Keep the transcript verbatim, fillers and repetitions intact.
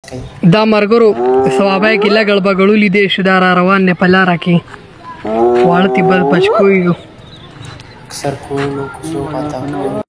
دا مرګرو ثوابه کې لګړ بغړو لیدې شو دا را روان نه په لاره کې واړه تی بل پچکوي اکثر کولو کوزو پاتا